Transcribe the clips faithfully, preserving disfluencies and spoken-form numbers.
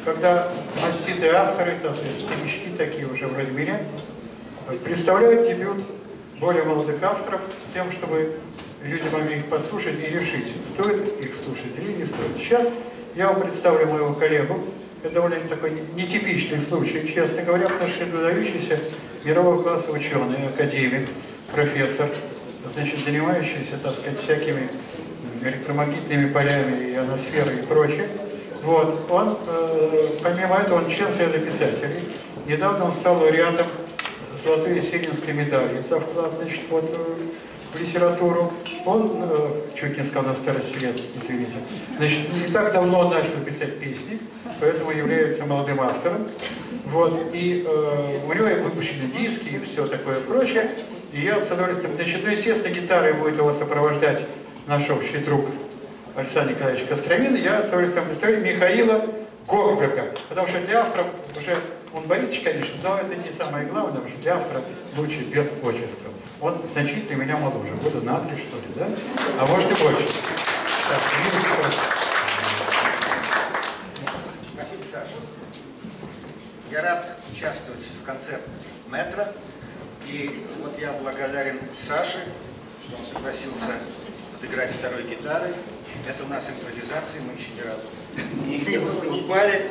когда маститые авторы, так сказать, старички, такие уже вроде меня, представляют дебют более молодых авторов с тем, чтобы люди могли их послушать и решить, стоит их слушать или не стоит. Сейчас я вам представлю моего коллегу. Это довольно такой нетипичный случай, честно говоря, потому что это выдающийся мирового класса ученый, академик, профессор, значит, занимающийся, так сказать, всякими электромагнитными полями, и ионосферой и прочее. Вот. Он, э, помимо этого, он член Союза писателей. Недавно он стал лауреатом Золотой Есенинской медали за вклад, значит, вот, в литературу. Он, э, чуть не сказал на старости лет, извините, значит, не так давно он начал писать песни, поэтому является молодым автором. Вот. И э, у него выпущены диски и все такое прочее. И я с удовольствием, значит, ну, естественно, гитарой будет его сопровождать наш общий друг Александр Николаевич Костромин. Я с удовольствием представляю Михаила Горберга, потому что для автора уже, он Борисович, конечно, но это не самое главное, потому что для автора лучше без отчества. Он значительно меня моложе, года на три, что ли, да? А может и больше. Так, Спасибо, Саша. Я рад участвовать в концерте «Метро». И вот я благодарен Саше, что он согласился отыграть второй гитарой. Это у нас импровизация, мы еще ни разу не выступали.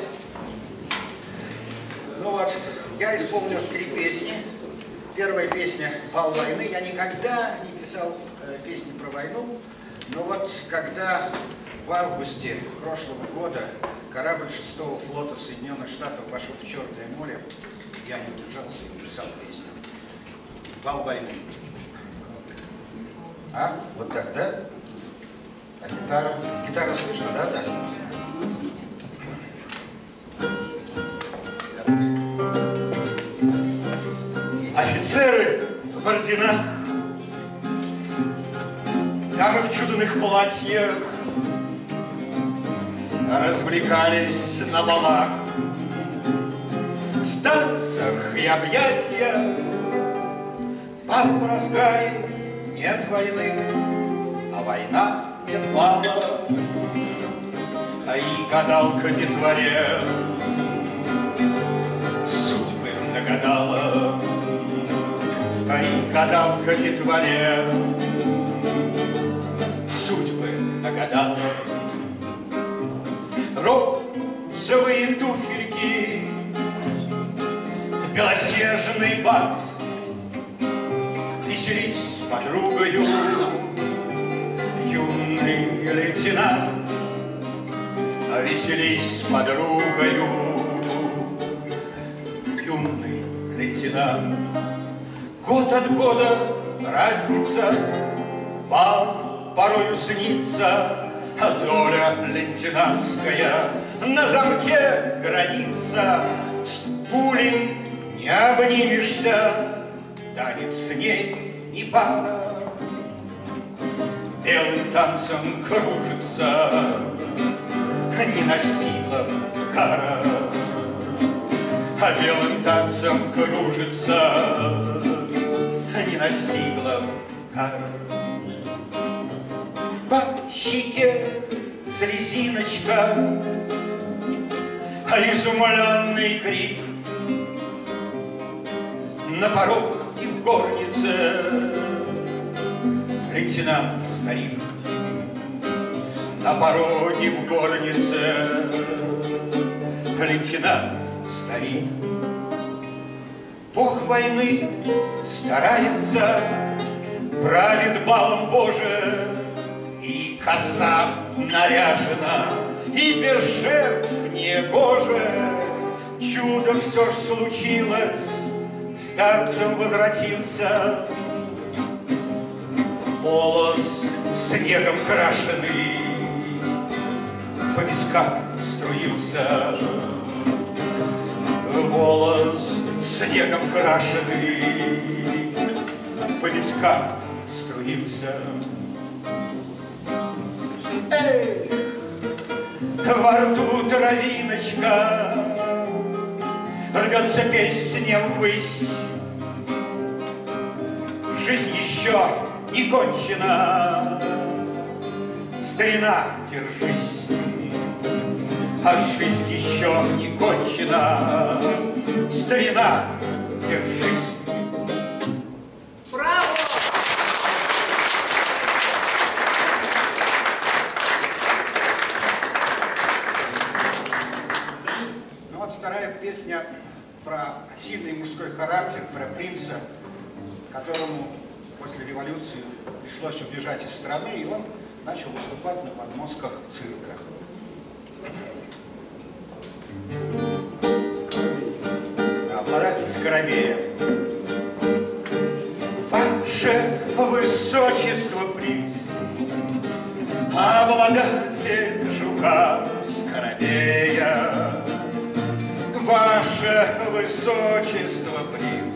Ну вот, я исполнил три песни. Первая песня «Вал войны». Я никогда не писал э, песни про войну, но вот когда в августе прошлого года корабль шестого флота Соединенных Штатов вошел в Черное море, я не удержался и написал песню «Вал войны». А? Вот так, да? А гитара? Гитара слышно, да? Да. Офицеры в орденах, дамы в чудных платьях развлекались на балах, в танцах и объятиях. А в разгаре нет войны, а война миновала, а и гадалка детворе судьбы нагадала, а и гадалка детворе судьбы нагадала. Розовые туфельки, белоснежный бат, веселись с подругою юный лейтенант, а веселись с подругою юный лейтенант. Год от года разница, бал порою снится, а доля лейтенантская на замке граница. С пулей не обнимешься, танец с ней не пара, белым танцем кружится, не настигла кара, а белым танцем кружится, не настигла кара. По щеке слезиночка, изумленный крик, на порог и в горнице лейтенант старик. На пороге в горнице лейтенант старик. Бог войны старается, правит балом Боже, и коса наряжена, и без жертв негоже. Чудо все ж случилось, старцем возвратился, волос снегом крашеный по вискам струился, волос снегом крашеный по вискам струился. Эй, во рту травиночка, рвется песня ввысь. Жизнь еще не кончена, старина, держись. а жизнь еще не кончена. Старина, держись. Браво! Ну вот вторая песня про сильный мужской характер, про принца, которому после революции пришлось убежать из страны, и он начал выступать на подмостках цирка. Обладатель Скоробея. Ваше Высочество, принц, обладатель жука Скоробея. Ваше Высочество, принц,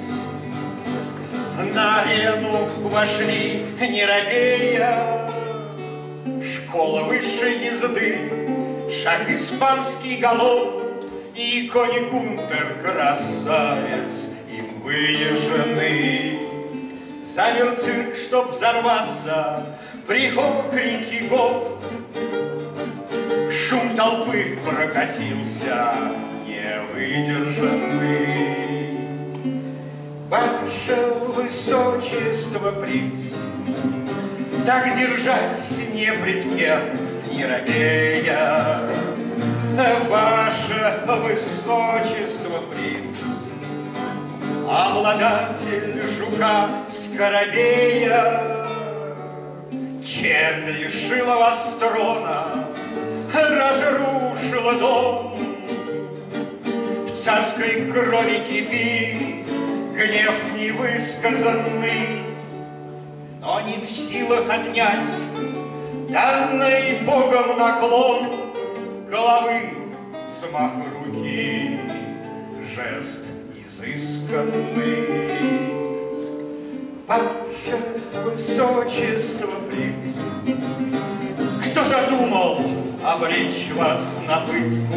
на арену вошли не робея. Школа высшей езды, шаг испанский галоп, и конь Гунтер красавец им выезженный. Замер цирк, чтоб взорваться, приход, крики, гол. Шум толпы прокатился, невыдержанный. Ваше Высочество, принц, так держать не пред кем, не робея. Ваше Высочество, принц, обладатель жука Скоробея. Чернь лишила вас трона, разрушила дом. В царской крови кипит гнев невысказанный, но не в силах отнять данный Богом наклон головы, взмах руки, жест изысканный. Ваше Высочество, принц, кто задумал обречь вас на пытку?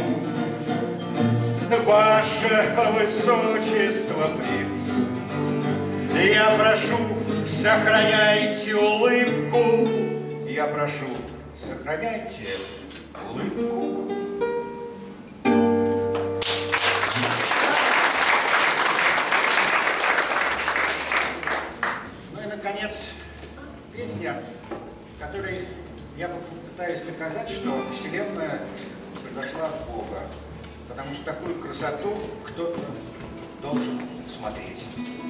Ваше Высочество, принц, я прошу, сохраняйте улыбку. Я прошу, сохраняйте улыбку. Ну и, наконец, песня, которой я попытаюсь доказать, что Вселенная произошла от Бога. Потому что такую красоту кто-то должен смотреть.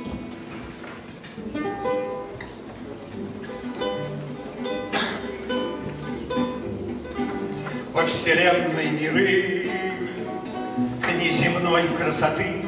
Во вселенной миры неземной красоты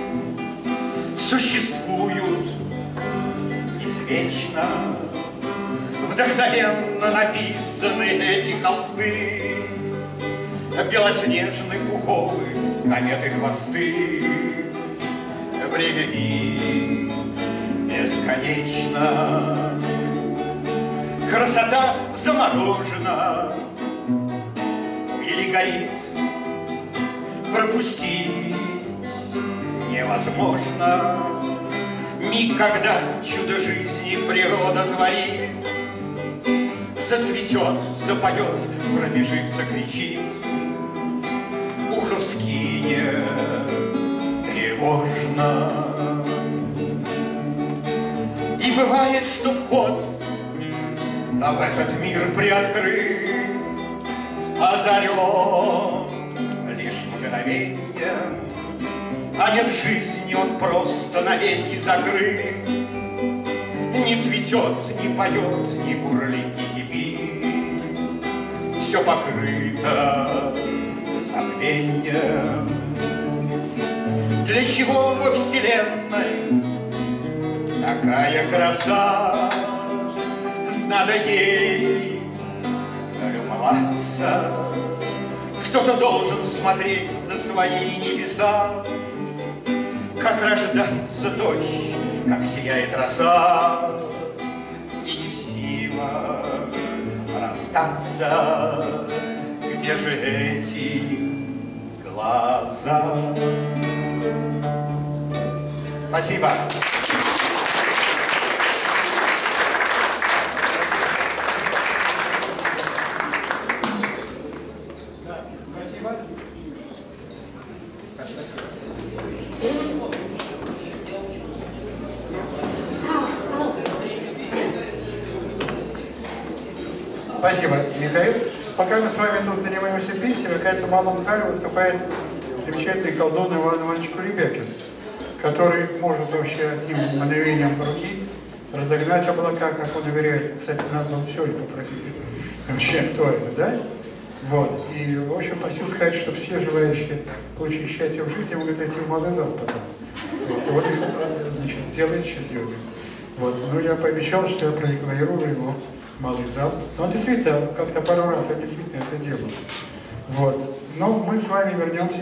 существуют извечно. Вдохновенно написаны эти холсты, белоснежные пуховые кометы хвосты. Время их бесконечно, красота заморожена или горит, пропустить невозможно. Миг, когда чудо жизни природа творит, зацветет, запоет, пробежит, закричит, ухо вскинет тревожно. И бывает, что вход а в этот мир приоткрыт, озарен лишь мгновеньем, а нет жизни, он просто навеки закрыт. Не цветет, не поет, не бурлит, не кипит, все покрыто забвением. Для чего во вселенной такая краса? Надо ей любоваться. Кто-то должен смотреть на свои небеса, как рождается дождь, как сияет роса, и не в силах расстаться. Где же эти глаза? Спасибо. Спасибо. Спасибо, Михаил. Пока мы с вами тут занимаемся песнями, кажется, в малом зале выступает замечательный колдун Иван Иванович Кулебякин, который может вообще одним мгновением руки разогнать облака, как он уверяет. Кстати, надо было сегодня попросить вообще, кто это, да? Вот. И, в общем, просил сказать, что все желающие получить счастье в жизни могут идти в малый зал потом. Вот. И он их, значит, сделает счастливыми. Вот. Ну, я пообещал, что я продекларирую его малый зал. Но он действительно, как-то пару раз я действительно это делал. Вот. Но мы с вами вернемся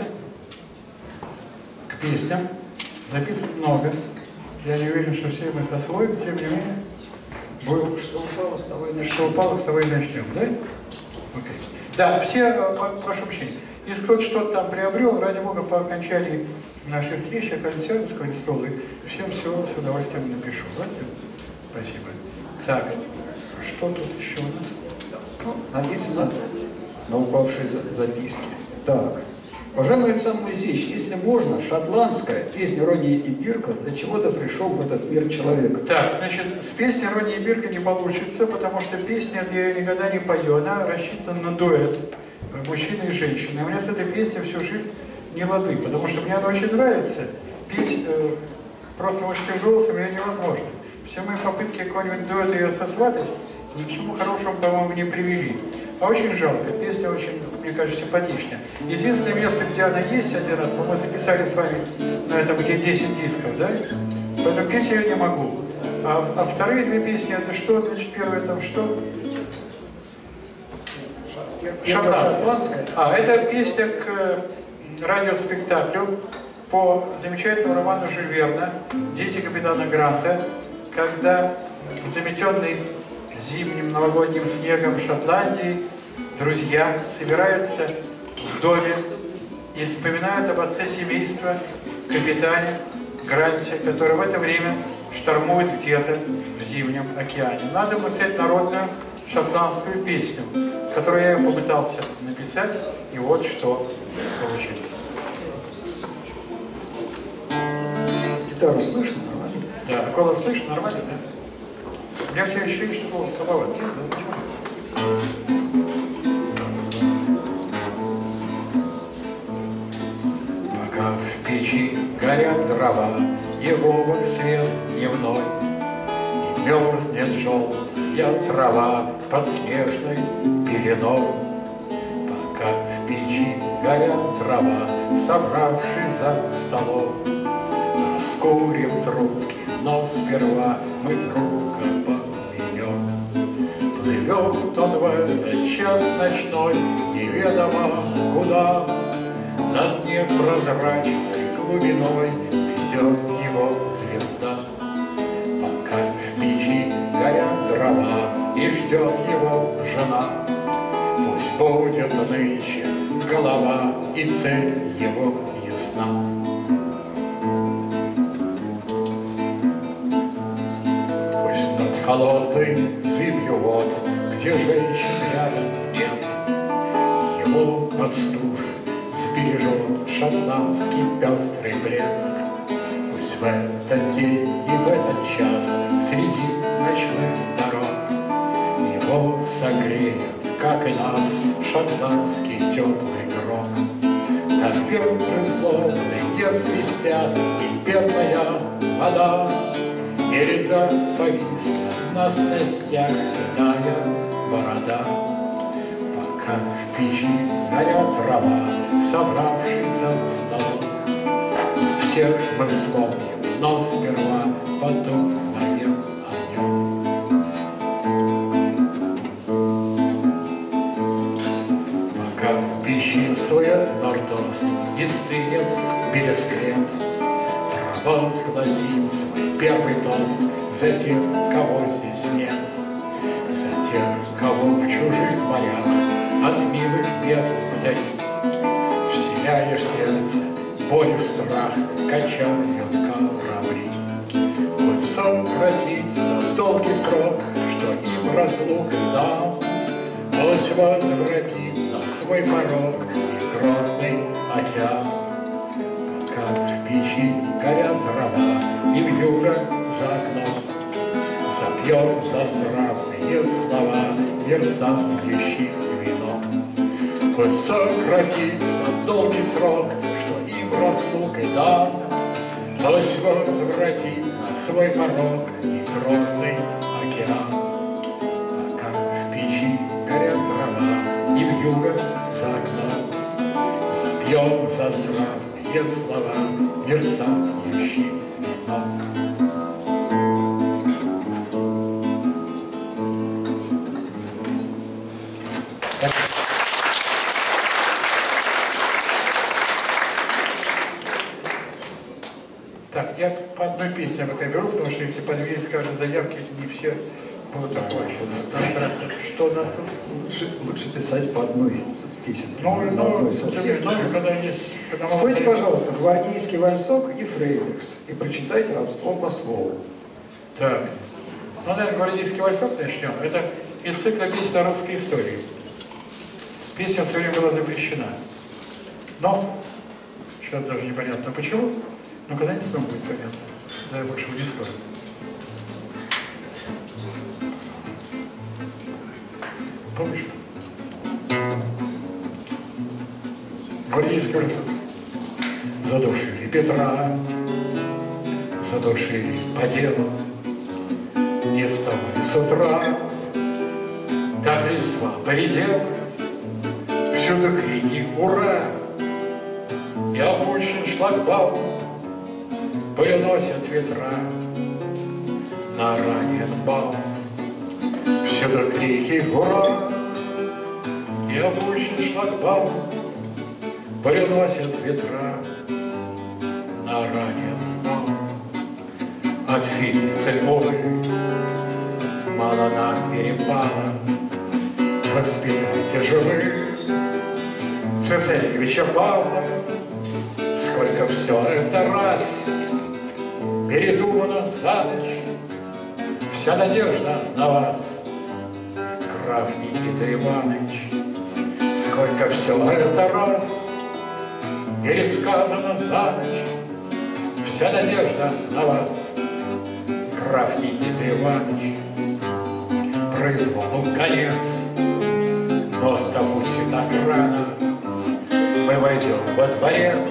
к песням. Записок много. Я не уверен, что все мы их освоим, тем не менее. Будем... Что упало, с того и начнем. Что упало, с того и начнем, да? Окей. Да, все, прошу прощения, если кто-то что-то там приобрел, ради Бога, по окончании нашей встречи, я, конечно, сяду, сказать, стол, и всем все с удовольствием напишу. Да? Спасибо. Так, что тут еще у нас? Ну, написано на упавшей записке. Так. Уважаемый Александр Моисеевич, если можно, шотландская песня Ронни и Бирка «Для чего-то пришел в этот мир человек». Так, значит, с песней Ронни и Бирка не получится, потому что песня эта я никогда не пою, она рассчитана на дуэт мужчины и женщины. У меня с этой песней всю жизнь не лады, потому что мне она очень нравится. Петь э, просто мужским голосом ее невозможно. Все мои попытки какой-нибудь дуэт ее сосватать ни к чему хорошему, по-моему, не привели. А очень жалко, песня очень, мне кажется, симпатичная. Единственное место, где она есть один раз, мы записали с вами на этом, где десять дисков, да? Поэтому петь я ее не могу. А, а вторые две песни, это что? Значит, первая там что? Шотландская. А, это песня к радиоспектаклю по замечательному роману Жюль Верна «Дети капитана Гранта», когда заметенный зимним новогодним снегом в Шотландии друзья собираются в доме и вспоминают об отце семейства, капитане Гранте, который в это время штормует где-то в зимнем океане. Надо написать народную шотландскую песню, которую я попытался написать, и вот что получилось. Гитару слышно? Нормально? Да, голос слышно? Нормально, да? У меня все ощущение, что голос слабоват. Нет, да, почему? Пока в печи горят дрова, и робок свет дневной, и мерзнет желтая трава под снежной пеленой. Пока в печи горят дрова, собравшись за столом, раскурим трубки, но сперва мы друга поменем. Плывет он в этот час ночной, неведомо куда, над непрозрачной глубиной идет его звезда. Пока в печи горят дрова и ждет его жена, пусть будет нынче голова и цель его ясна. Холодной зыбью вод, где женщин рядом нет, его от стужи сбережет шотландский пестрый плед. Пусть в этот день и в этот час среди ночных дорог его согреет, как и нас, шотландский теплый грот. Так ветры злобные свистят, и бедная вода, и льда повисла на снастях седая борода. Пока в печи горят дрова, собравшись за столом, всех мы вспомним, но сперва подумаем о нем. Пока пищинствует нордост и стынет бересклет, возгласим свой первый тост за тех, кого здесь нет, за тех, кого в чужих морях от милых мест вдали, вселяя в сердце боль и страх, качают корабли. Пусть сократится долгий срок, что им разлука дал, пусть возвратит на свой порог и грозный океан. Пока в печи горят дрова и вьюга за окном Запьем за здравные слова мерцающим вином. Хоть сократится долгий срок, что им разлукой дан, ночь возвратит на свой порог и грозный океан. Пока в печи горят дрова и вьюга за окном, запьем за здравные слова мерцающим вином. Так, я по одной песне пока беру, потому что если по две из каждой заявки, не все будут охвачены. Что у нас тут? Лучше, лучше писать по одной песенке. Ну, на ну, одной салфетке. ну, когда есть... Когда Спойте, мало... пожалуйста, гвардейский вальсок и фрейдекс и прочитайте родство по слову. Так, ну, наверное, гвардейский вальсок начнем. Это из цикла песен о русской истории. Песня в свое время была запрещена. Но, сейчас даже непонятно почему, но когда-нибудь снова будет понятно. Да, я больше не скажу. Помнишь? Гвардейский вальсок. Задушили Петра, задушили по делу, не вставали с утра, до листва поредел, всюду крики «Ура!» И опущен шлагбаум, приносят ветра на Раненбаум. Всюду крики «Ура!» И опущен шлагбаум, приносят ветра на Раненбаум. От Филица Львовы мало нам перепало, воспитайте же вы Цесаревича Павла. Сколько все это раз передумано за ночь, вся надежда на вас, граф Никита Иванович. Сколько все это раз пересказано за ночь, вся надежда на вас, граф Никита Иванович. Произволу конец, но допустим так рано мы войдем во дворец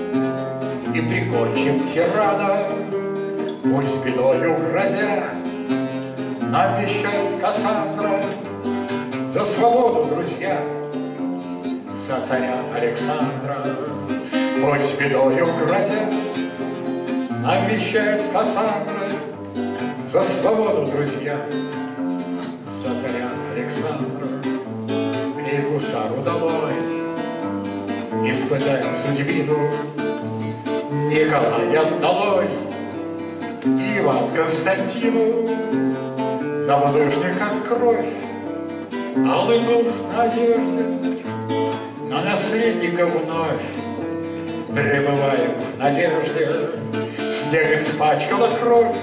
и прикончим тирана. Пусть бедою грозя нам вещает Кассандра, за свободу, друзья, за царя Александра. Пусть бедою грозя нам вещает Кассандра, за свободу, друзья, за царя Александра. И гусару долой, испытаем судьбину, Николая долой, Иван Константину. На булыжник, как кровь, алый пылс надежды, на наследника вновь пребываем в надежде. Снег испачкала кровь,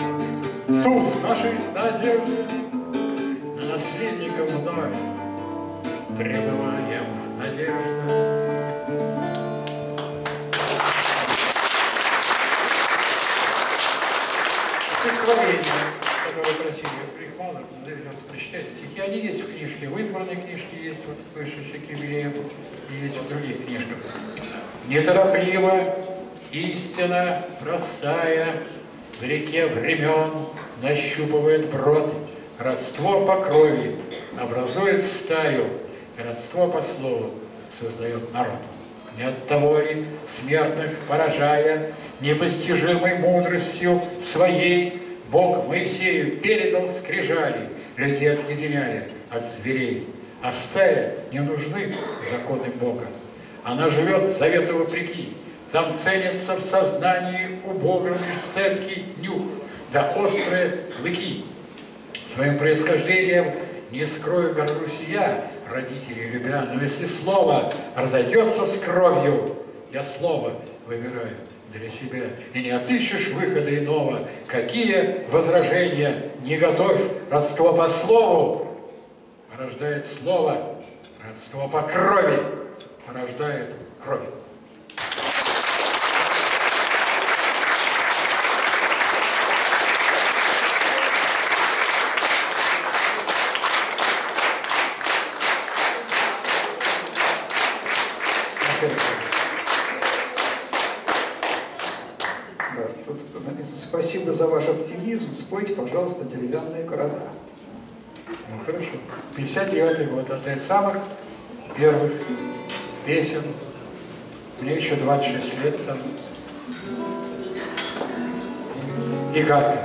туз нашей надежды, на наследника вновь пребываем в надежде. Стихотворения, которые просили Рихманов, прочитать стихи, они есть в книжке, в избранной книжке есть, вот вышедшей к юбилею, и есть в других книжках. Неторопливо, истина простая, в реке времен нащупывает брод, родство по крови образует стаю, и родство по слову создает народ. Не от того ли смертных поражая непостижимой мудростью своей, Бог Моисею передал скрижали, людей отъединяя от зверей. А стая не нужны законы Бога. Она живет завету вопреки. Там ценится в сознании у Бога лишь цепкий нюх, да острые клыки. Своим происхождением не скрою горжусь я, родителей любя, но если слово разойдется с кровью, я слово выбираю для себя, и не отыщешь выхода иного. Какие возражения не готовь, родство по слову рождает слово, родство по крови рождает кровь. Да, тут, спасибо за ваш оптимизм. Спойте, пожалуйста, «Деревянные города». Ну хорошо. пятьдесят девятый год. Одна из самых первых песен. Мне еще двадцать шесть лет там. И Гарпия.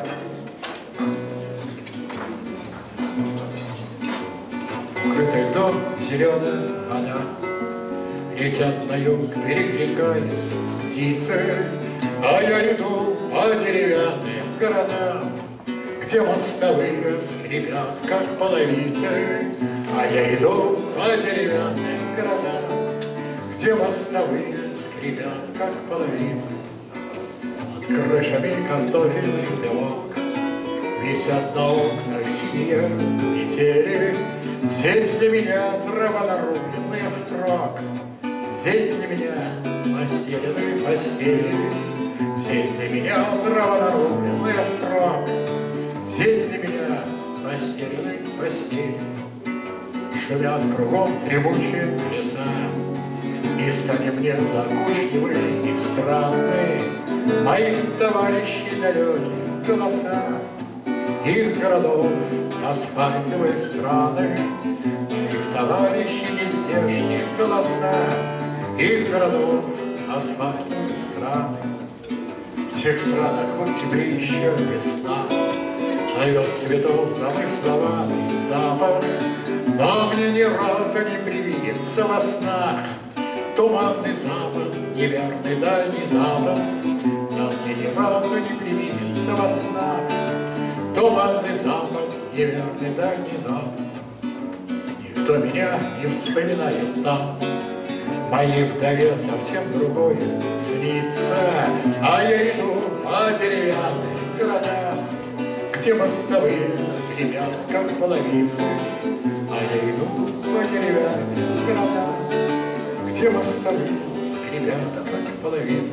Укрытый дом, зеленая вода, летят на юг, перекликаясь птицы, а я иду по деревянным городам, где мостовые скрипят, как половицы, а я иду по деревянным городам, где мостовые скрипят, как половицы. Над крышами картофельный дымок, висят на окнах синие метели. Здесь для меня дрова нарубленные впрок, здесь для меня постелены постели, здесь для меня дрова нарубленные впрок, здесь для меня постелены постели. Шумят кругом требучие леса, и стали мне докучливые и странные моих товарищей далекие голоса. Их городов асфальтовые страны, моих товарищей нездешних голоса. Их городов асфальтовые страны. В тех странах в октябре еще весна, зовет цветов замыслованный запах, но мне ни разу не привидится во снах туманный запад, неверный дальний запад. Но мне ни разу не привидится во снах туманный запад, неверный дальний запад. Никто меня не вспоминает там, моей вдове совсем другое снится. А я иду по деревянным городам, где мостовые скрипят, как половицы. А я иду по деревянным городам, где мостовые скрипят, как половицы.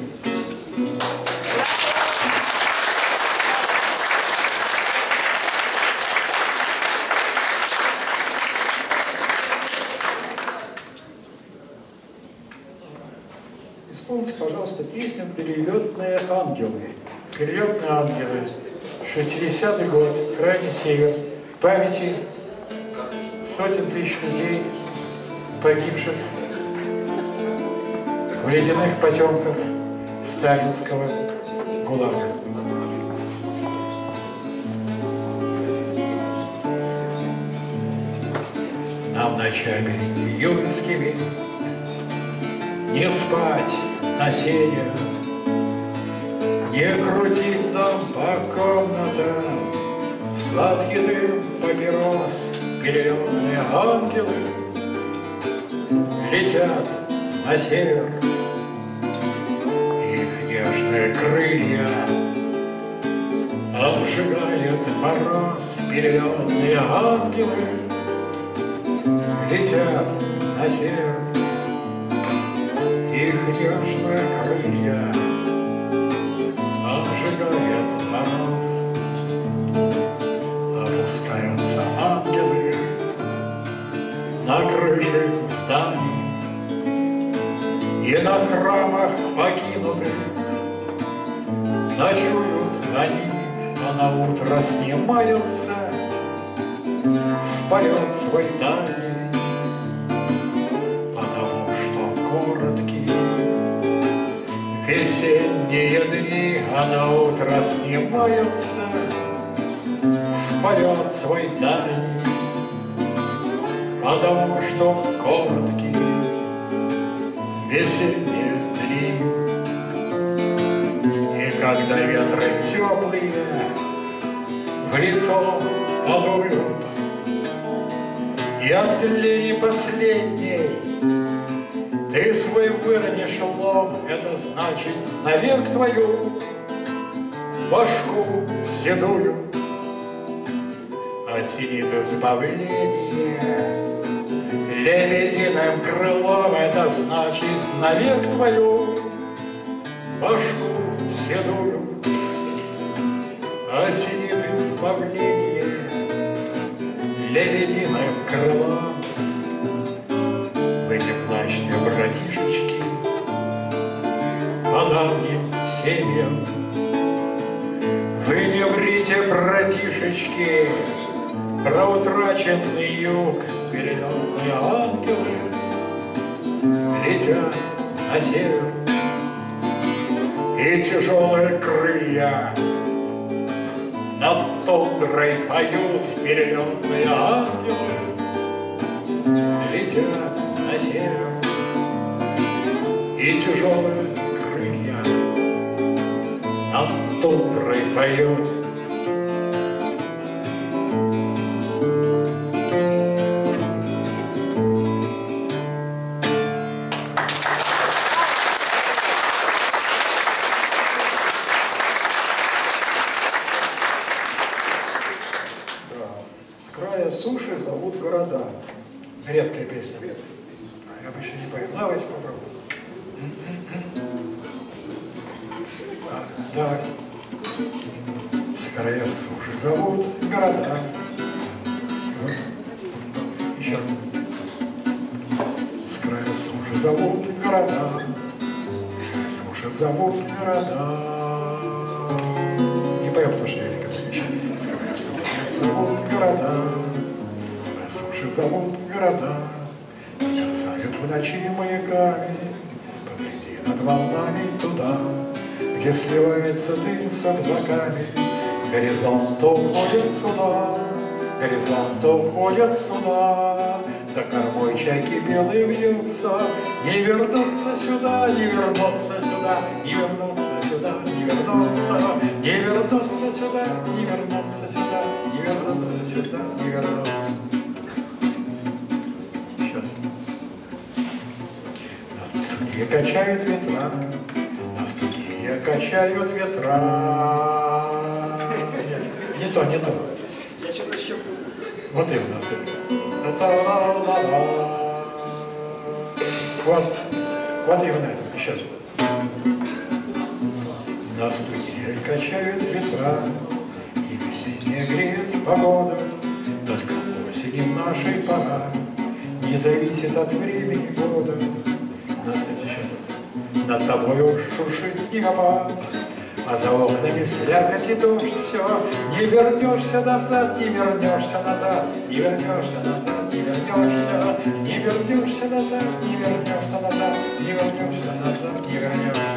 Исполните, пожалуйста, песню «Перелетные ангелы». «Перелетные ангелы». шестидесятый год, крайний север. В памяти сотен тысяч людей, погибших в ледяных потемках сталинского ГУЛАГа. Нам ночами июльскими не спать на сене, не крутить нам по комнатам сладкий дым папирос. Перелетные ангелы летят на север, их нежные крылья обжигает мороз. Перелетные ангелы летят на север, их нежные крылья обжигает мороз. Опускаются ангелы на крыши зданий и на храмах покинутых. Ночуют они, а на утро снимаются в полет свой дальний, потому что короткие весенние дни, а на утро снимаются в полет свой дальний, потому что короткие весенние дни. И когда ветры теплые в лицо подуют, и от тлени последней ты свой выронишь лом, это значит навек твою башку седую осенит избавление. Лебединым крылом, это значит навек твою башку седую осенит избавление. Лебединым крылом. Вы не плачьте, братишечки, давним семьям. Вы не врите, братишечки, про утраченный юг. Перелетные ангелы летят на север, и тяжелые крылья над тундрой поют. Перелетные ангелы летят на север, и тяжелые крылья над тундрой поют. Суши зовут города. Редкая песня. Я обычно не пою. Давайте попробуем. А, давайте. С края суши зовут города. Вот. Еще. С края суши зовут города. Суши зовут города. Не пою, потому что я никогда не читаю. С края суши зовут города. Зовут города, мерцают в ночи маяками. Погляди над волнами туда, где сливается дым с облаками. Горизонт уходит сюда, горизонт уходит сюда. За кормой чайки белые вьются, не вернуться сюда, не вернуться сюда, не вернуться сюда, не вернуться, не вернуться сюда, не вернуться сюда, не вернуться сюда, не вернуться. И качают ветра, на студии качают ветра. Нет, не то, не то. Я что-то еще... Вот именно. Вот, вот именно это. Еще. На студии качают ветра, и весенняя греет погода. Только осени нашей пора не зависит от времени года. Над тобою шуршит снегопад, а за окнами слякоть и дождь. Все, не вернешься назад, не вернешься назад, не вернешься назад, не вернешься, не вернешься назад, не вернешься назад, не вернешься назад, не вернешься.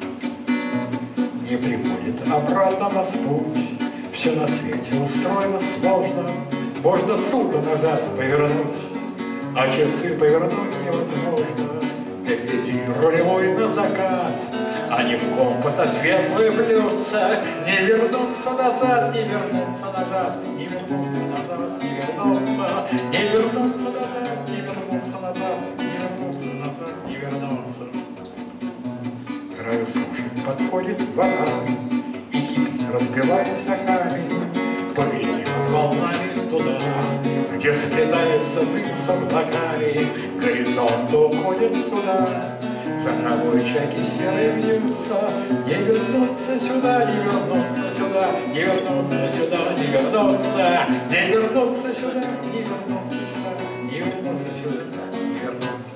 Не приводит обратно нас путь, все на свете устроено сложно. Можно судно назад повернуть, а часы повернуть невозможно. Гляди, рулевой на закат, они в компаса светлые блюдца. Не вернуться назад, не вернуться назад, не вернуться назад, не вернуться, не вернуться назад, не вернуться назад, не вернуться назад, не вернуться. К краю суши подходит вода и кипит, разбиваясь о камень. Погляди над волнами туда, где сплетается дым с облаками. Горизонт уходит сюда, за тобой чайки серые вьются. Не вернуться сюда, не вернуться сюда, не вернуться сюда, не вернуться, не вернуться сюда, не вернуться сюда, не вернуться сюда, не вернуться.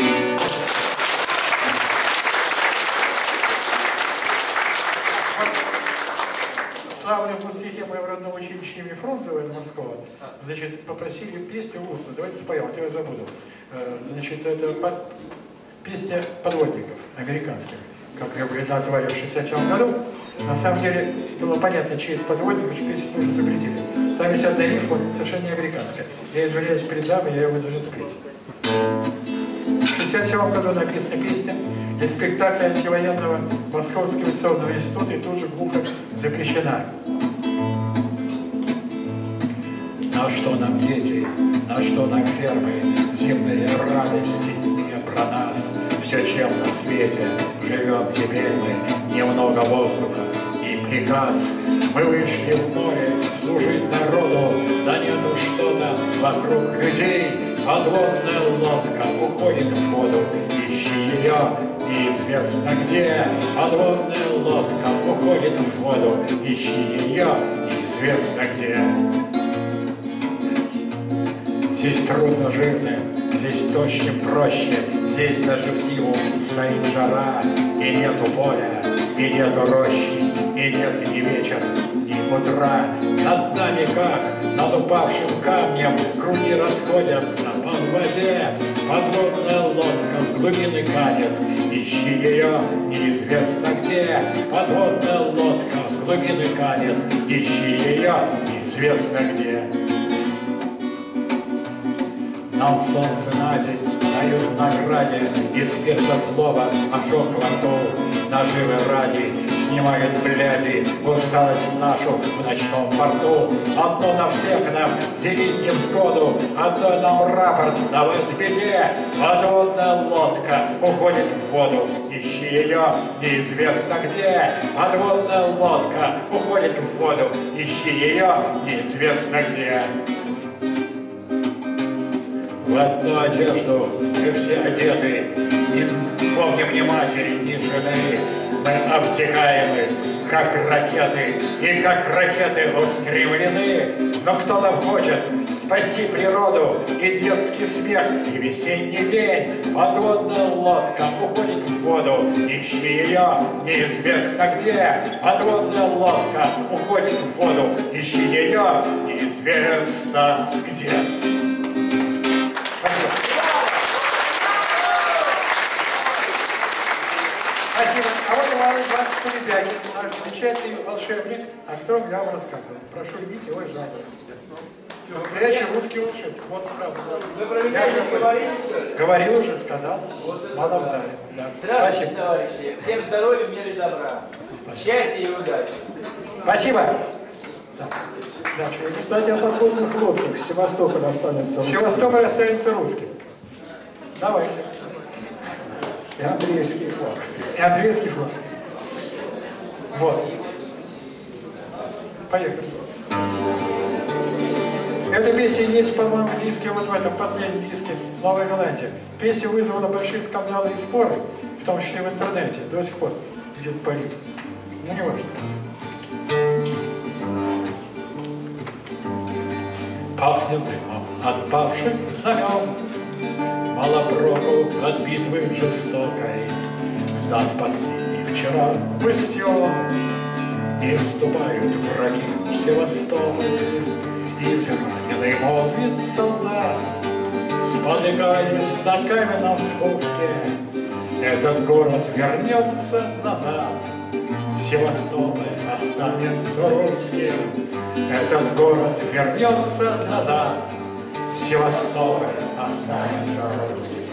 Славные выпускники моего родного училища имени Фрунзенова морского, значит, попросили песню устно. Давайте споем, а то я забуду. Значит, это под... песня подводников американских, как ее назвали в шестьдесят седьмом году. На самом деле было понятно, чьи это подводник, чьи песню тоже запретили. Там есть одна рифма, совершенно не американская. Я извиняюсь перед дамой, я его должен спеть. В шестьдесят седьмом году написана песня для спектакля антивоенного Московского авиационного института и тут же глухо запрещена. На что нам дети, на что нам фермы, зимние радости, не про нас. Все, чем на свете живем теперь мы, немного воздуха и приказ. Мы вышли в море служить народу, да нету что-то вокруг людей. Подводная лодка уходит в воду, ищи ее неизвестно где. Подводная лодка уходит в воду, ищи ее неизвестно где. Здесь трудно жирным здесь точно проще. Здесь даже в зиму стоит жара, и нету поля, и нету рощи, и нет ни вечера, ни утра. Над нами, как над упавшим камнем, круги расходятся по воде. Подводная лодка в глубины канет, ищи ее неизвестно где. Подводная лодка в глубины канет, ищи ее неизвестно где. Нам солнце на день дают награде, и спиртослова ожог во рту. Наживы ради снимают бляди, усталость нашу в ночном порту. Одно на всех нам делить невзгоду, одной нам рапорт сдавать в беде. Подводная лодка уходит в воду, ищи ее неизвестно где. Подводная лодка уходит в воду, ищи ее неизвестно где. В одну одежду мы все одеты, не помним ни матери, ни жены. Мы обтекаемы, как ракеты, и как ракеты устремлены. Но кто нам хочет спасти природу, и детский смех, и весенний день? Подводная лодка уходит в воду, ищи ее неизвестно где. Подводная лодка уходит в воду, ищи ее неизвестно где. Спасибо. А вот Иван Иванович Кулебякин, наш замечательный волшебник, о котором я вам рассказывал. Прошу любить его и жаловать. Настоящий русский волшебник. Вот правда. Вы про меня Я не же говорили? говорил уже, сказал. В малом зале. Да. Здравствуйте, Спасибо. товарищи. Всем здоровья, мира и добра. Счастья и удачи. Спасибо. Да. Да, что, Кстати, о подводных лодках. Севастополь останется русским. Севастополь останется русским. Давайте. И Андреевский флаг. И Андреевский флаг. Вот. Поехали. Эта песня есть, по-моему, в диске, вот в этом последнем диске «Новая Голландия». Песня вызвала большие скандалы и споры, в том числе в интернете, до сих пор где-то парит. Ну, не важно. Пахнет дымом от павших знамен, мало проку от битвы жестокой. Сдан последний вчера бастион, и вступают враги в Севастополь. Израненный молвит солдат, спотыкаясь на каменном спуске, этот город вернется назад. Севастополь останется русским, этот город вернется назад. Севастополь останется русским.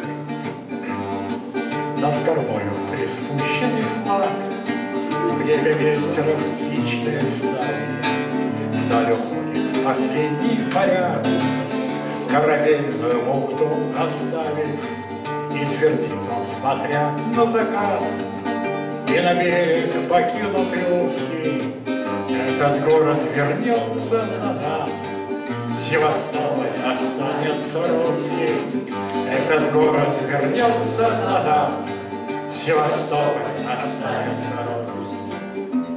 Над кормою приспущенный флаг, в небе ветером хищные стаи. Вдаль уходит последний моряк, корабельную бухту оставив, и твердит он, смотря на закат, и на берег покинутый узкий, этот город вернется назад. Севастополь останется русским, этот город вернется назад. Севастополь останется русским.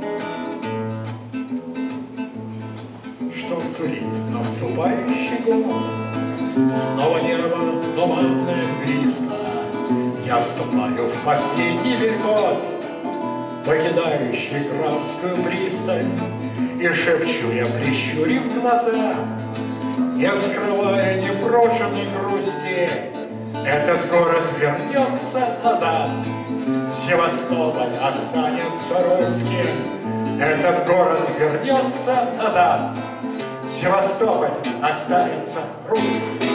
Что сулит наступающий год? Снова небо туманное близко. Я ступаю в последний верхот, покидающий Кравскую пристань, и шепчу я, прищурив глаза, не скрывая непрошенной грусти, этот город вернется назад. Севастополь останется русским, этот город вернется назад. Севастополь останется русским.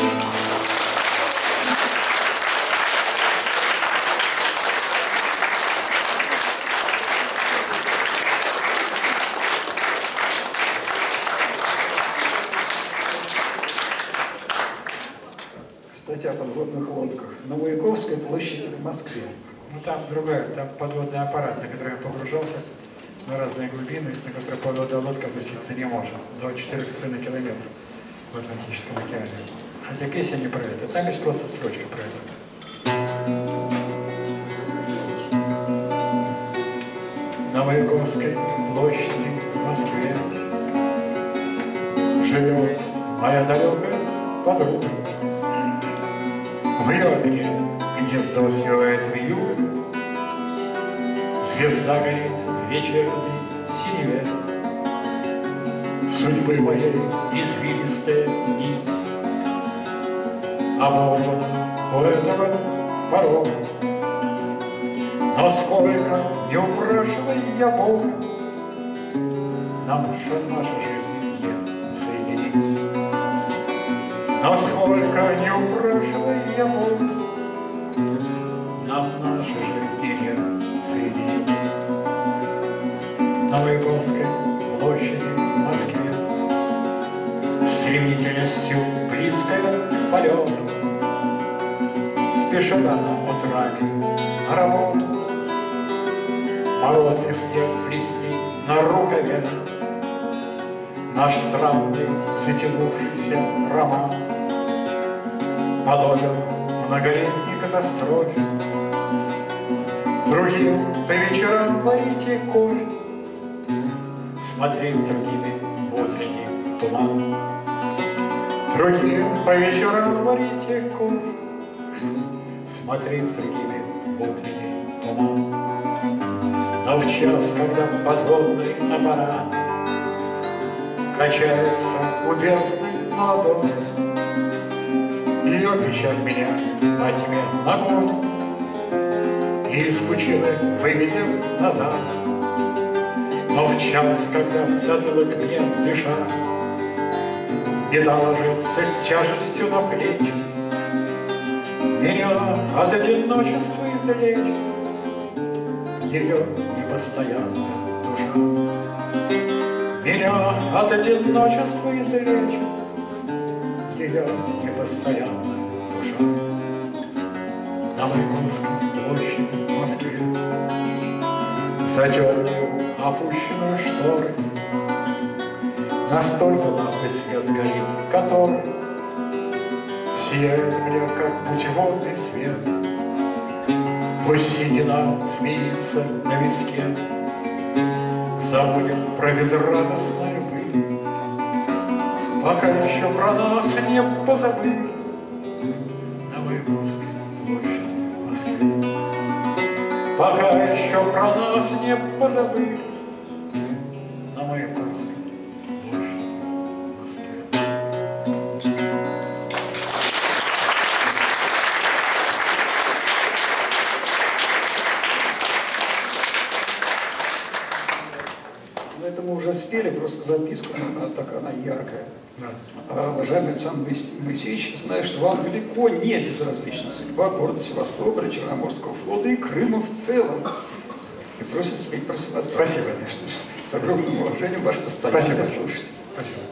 Кстати, о подводных лодках. На Маяковской площади в Москве. Ну там другая, там подводный аппарат, на который я погружался на разные глубины, на которые подводная лодка опуститься не может. До четырёх с половиной километров в Атлантическом океане. Хотя песня не про это, там есть просто строчка про это. На Маяковской площади в Москве живет моя далекая подруга. В ее окне гнездо сливает вьюга, звезда горит в вечерней синеве. Судьбы моей извилистая нить оборвана у этого порога. Но сколько не упрашивай я Бога, нам же наша жизнь не соединить. Но сколько не упрашивай я Бога, нам наши жизни не соединить. На Маяковской площади в Москве стремительностью близкая к полету спешит она утрами на работу. Морозный снег плести на рукаве наш странный затянувшийся роман подобен многолетней катастрофе. Другим по вечерам варите кофе, смотреть с другими в утренний туман. Другим по вечерам варите кофе, смотреть с другими в утренний туман. Но в час, когда подводный аппарат качается у бездны на ладони, ее печаль меня во тьме нагонит и из пучины выведет назад. Но в час, когда в затылок мне дыша беда ложится тяжестью на плечи, меня от одиночества излечит ее непостоянная душа. Меня от одиночества излечит ее непостоянная душа. На Маяковской площади в Москве за темную опущенную шторы настолько лампы свет горит, который сияет мне, как путеводный свет. Пусть седина смеется на виске, забудем про безрадостную пыль, пока еще про нас не позабыли на Маяковской площади в Москве. Пока еще про нас не позабыли на Маяковской площади в Москве. Ну, это мы уже спели, просто записку, она такая, она яркая. Да. А, уважаемый Александр Моисеевич, знаю, что вам далеко не безразлична судьба города Севастополя, Черноморского флота и Крыма в целом. И просит спеть про Севастополь. Спасибо. Конечно. С огромным уважением, ваш постоянный слушатель. Спасибо.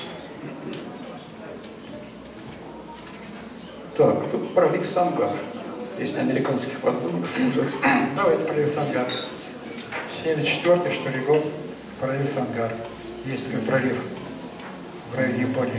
Так, тут пролив Сангар. Песня американских подводников уже спели. Давайте пролив Сангар. семьдесят четвёртый, что ли, год, пролив Сангар. Есть такой пролив в районе Японии.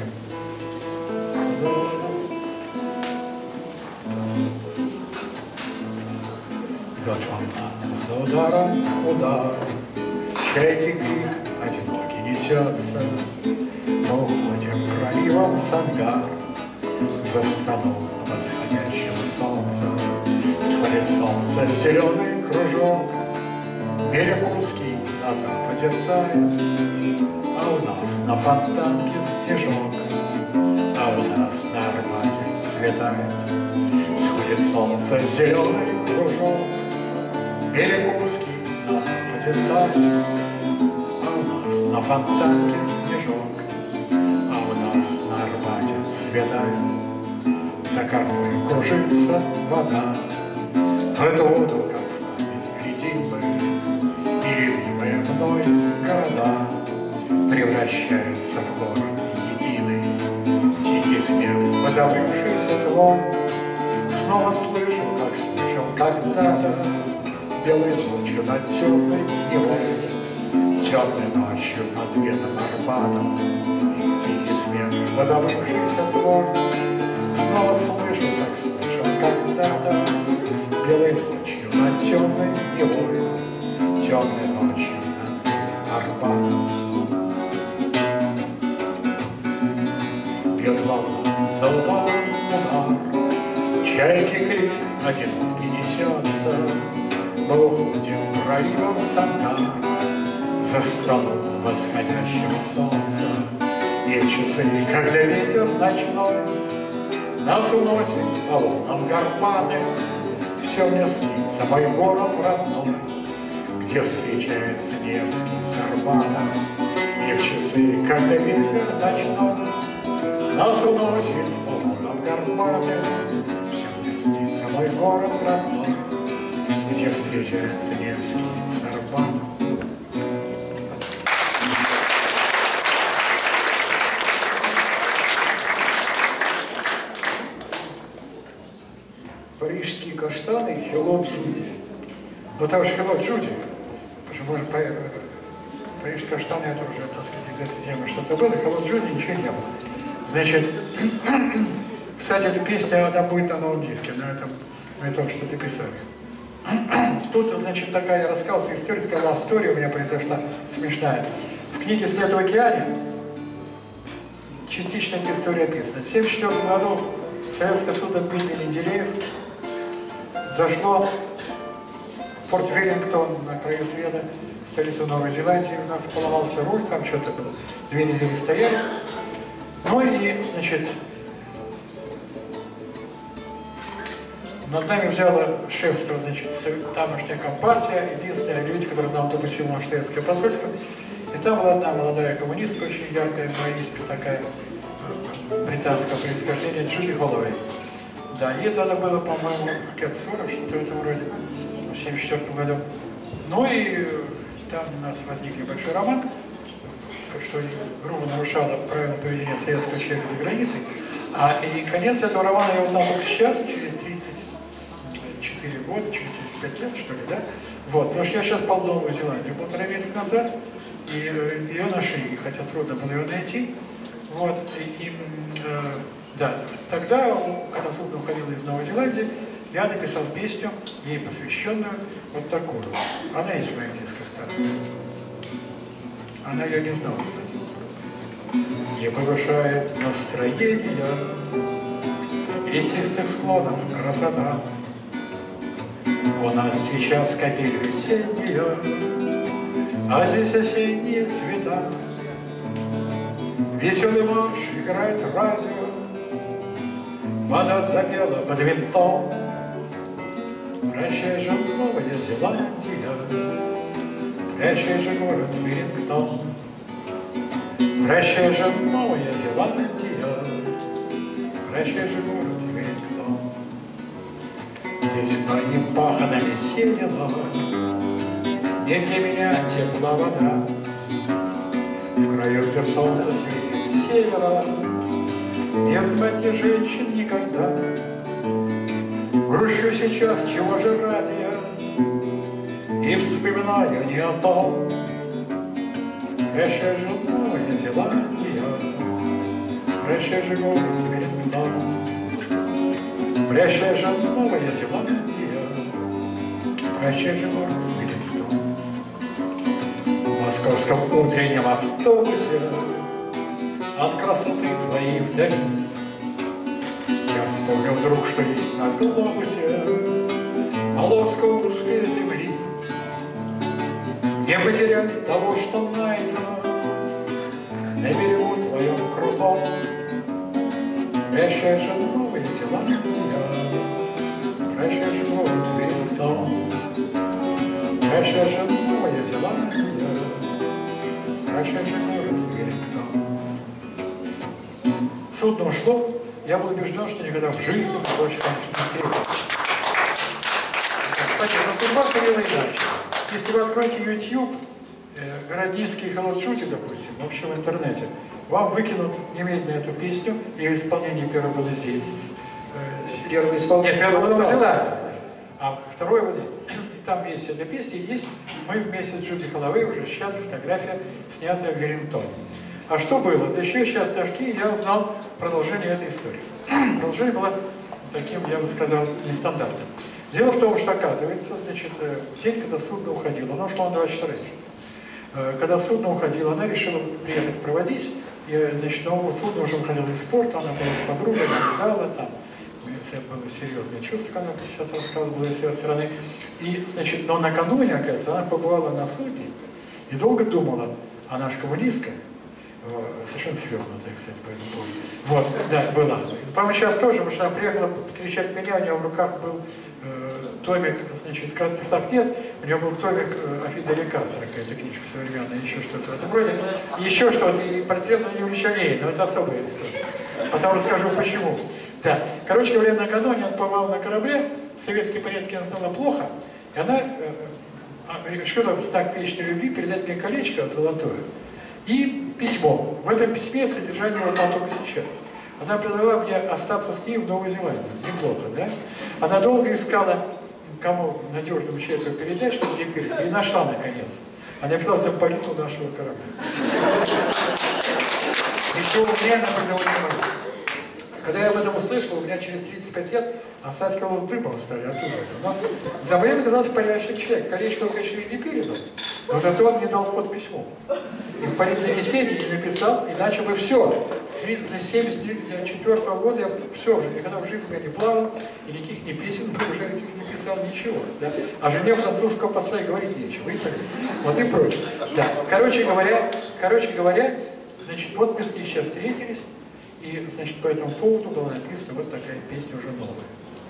Идет волна за ударом, удар, чайки крик одинокий несется. Мы уходим проливом Сангар за страну восходящего солнца. Сходит солнце в зеленый кружок, берег узкий на западе тает, а у нас на Фонтанке снежок, а у нас на Арбате светает. Сходит солнце в зеленый кружок, берег узкий на западе тает, а у нас на Фонтанке снежок, а у нас на Арбате светает. За кормой кружится вода, в эту воду, как в память, глядим мы, и любимые мной города превращаются в город единый. Тихий смех, позабывшийся твой, снова слышу, как слышал когда-то, белой ночью над темной Невой, темной ночью над бедным Арбатом. Тихий смех, позабывшийся твой, снова слышу, как слышал когда-то, белой ночью над темной Невой, темной ночью над Арбатом. Бьет волна за ударом удар, чай одинокий несется, мы уходим проливом сада за страну восходящего солнца. И в часы, когда ветер ночной нас уносит по волнам Карпаты, все мне снится мой город родной, где встречается Невский с Арбатом. И в часы, когда ветер ночной нас уносит по волнам Карпаты, все мне снится мой город родной, где встречается Невский с Арбатом. Парижские каштаны и Хелло Джуди. Ну, там же Хелло Джуди, потому что, может, Парижские каштаны, это уже, так сказать, из этой темы что-то было, Хелло Джуди ничего не было. Значит, кстати, эта песня, она будет на новом диске, на этом, мы только что записали. Тут, значит, такая, я рассказал, эта история, такая love story у меня произошла смешная. В книге «След в океане» частично эта история описана. В тысяча девятьсот семьдесят четвёртом году советское судно Дмитрий Менделеев зашло в порт Веллингтон на краю света, столица Новой Зеландии. У нас поломался руль, там что-то было, две недели стояли. Ну и, значит, над нами взяла шефство, значит, тамошняя компартия, единственные люди, которые нам допустили наше советское посольство. И там была одна молодая коммунистка, очень яркая, маоистка такая, британского происхождения, Джуди Холлоуэй. Да, и это надо было, по-моему, лет сорок, что-то в этом роде, в семьдесят четвёртом году. Ну и там у нас возник небольшой роман, что грубо нарушало правила поведения советского человека за границей. А и конец этого романа я узнал только сейчас, через тридцать четыре года, через тридцать пять лет, что ли, да? Вот, потому что я сейчас попал в Новую Зеландию полтора месяца назад, и ее нашли, хотя трудно было ее найти. Вот, и, и э, да, тогда, когда судно уходило из Новой Зеландии, я написал песню, ей посвященную, вот такую. Она есть в моих дисках старых. Она ее не знала, кстати. Не повышает настроение лесистых склонов красота. У нас сейчас капель весенняя, а здесь осенние цвета. Веселый марш играет радио, вода запела под винтом. Прощай же, Новая Зеландия, прощай же, город Веллингтон. Прощай же, Новая Зеландия, прощай же, город Веллингтон. Здесь бронепаханами сидела, не для меня тепла вода. В краю, где солнце светит с севера, не знать ни женщин никогда. Грущу сейчас, чего же ради я, и вспоминаю не о том. Прощай же, Новая Зеландия, прощай же, город Веллингтон. Прощай же, Новая Зеландия, прощай же, город Веллингтон. В московском утреннем автобусе от красоты твоей вдали я вспомнил вдруг, что есть на глобусе полоска узкой земли. Не потерять того, что найдено на берегу твоем крутом. Прощай же, Новая Зеландия, прощай же, город Веллингтон. Прощай же, Новая Зеландия, прощай же, город Веллингтон. Судно ушло, я был убежден, что никогда в жизни больше, конечно, не встретился. Кстати, но судьба сумела иначе. Если вы откроете YouTube, э, Городницкий и Хелло Джуди, допустим, в общем, в интернете, вам выкинут немедленно эту песню, и исполнение первое было здесь. Э, Первое исполнение. Нет, первое было в Зеландии. А второе вот здесь. И там есть эта песня, и есть мы вместе с Джуди Холлоуэй, уже сейчас фотография, снятая в Веллингтоне. А что было? Да еще сейчас дошки, я узнал продолжение этой истории. Продолжение было таким, я бы сказал, нестандартным. Дело в том, что, оказывается, значит, в день, когда судно уходило, оно ушло на два часа раньше. Когда судно уходило, она решила приехать проводить, и, значит, но судно уже уходило из порта, она была с подругой, ждала там, это было серьезное чувство, когда она сейчас рассказывала с ее стороны. И, значит, но накануне, оказывается, она побывала на суде и долго думала, она же коммунистка, совершенно свёрнутая, кстати, по этому поводу. Вот, да, была. По-моему, сейчас тоже, потому что она приехала встречать меня, у нее в руках был э, томик, значит, красных флаг нет, у нее был томик э, о Фиделе Кастро, какая-то книжка современная, еще что-то в этом роде, еще что-то, и портрет на Юрия Ленина, но это особая история. Потом расскажу, почему. Да, короче говоря, накануне он побывал на корабле, советские порядки настало плохо, и она э, решила в знак вечной любви передать мне колечко золотое и письмо. В этом письме содержание я узнал только сейчас. Она предлагала мне остаться с ней в Новой Зеландии. Неплохо, да? Она долго искала, кому надежному человеку передать, чтобы мне передать. И нашла, наконец. Она пила замполиту нашего корабля. Ничего умнее она придумать не могла. Когда я об этом услышал, у меня через тридцать пять лет остатки волос дыбом стали от ужаса. Но замполит оказался порядочный человек. Колечко он, конечно, не передал, но зато он мне дал ход письму. И в политдонесении не написал, иначе бы все. С семьдесят четвёртого года я все уже, никогда в жизни я не плавал, и никаких ни песен уже этих не писал, ничего. Да? А жене французского посла и говорить нечего. И вот и прочее. Да. Короче говоря, короче говоря, значит, вот мы с ней сейчас встретились, и, значит, по этому поводу была написана вот такая песня уже новая.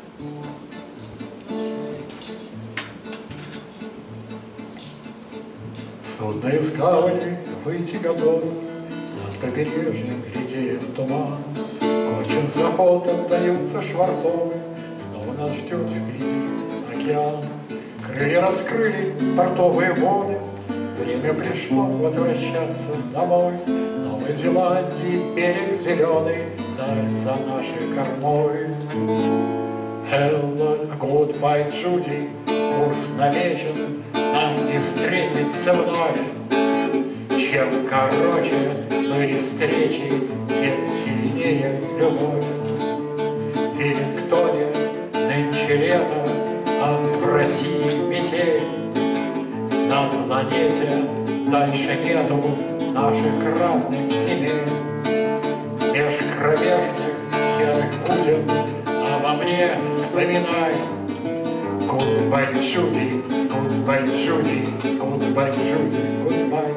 Судно из гавани выйти готов, над побережьем летит туман. Кончен заход, отдаются швартовы, снова нас ждет впереди океан. Крылья раскрыли портовые воды, время пришло возвращаться домой. Новой Зеландии берег зеленый, даль за нашей кормой. Hello, goodbye, Judy, курс намечен, нам не встретиться вновь. Чем короче были встречи, тем сильнее любовь. В Веллингтоне нынче лето, а в России метель. На планете дальше нету наших разных земель. Меж кромешных серых будем, а во мне вспоминай. Goodbye, Judy, goodbye, Judy, goodbye, Judy, goodbye.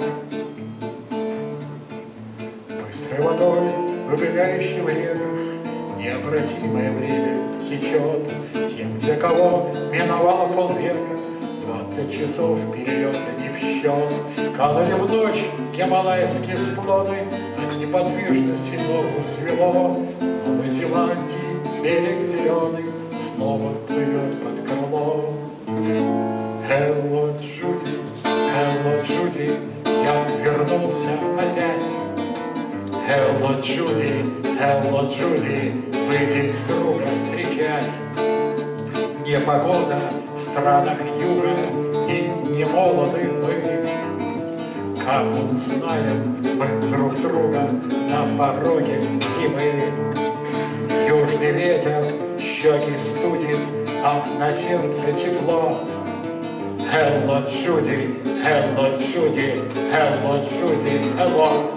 Быстрой водой, выбегающей в реках, необратимое время течет. Тем, для кого миновало полвека, двадцать часов перелета не в счет. Канули в ночь гималайские склоны, от неподвижности ногу свело. В Новой Зеландии берег зеленый снова плывет под крыло. Hello, Judy, hello, Judy, я вернулся опять. Hello, Judy, hello, Judy, выйди друга встречать. Непогода в странах юга, и не молоды мы. Как узнаем мы друг друга на пороге зимы. Южный ветер щеки студит, а на сердце тепло. Hello, Judy, hello, Judy, hello, Judy, hello.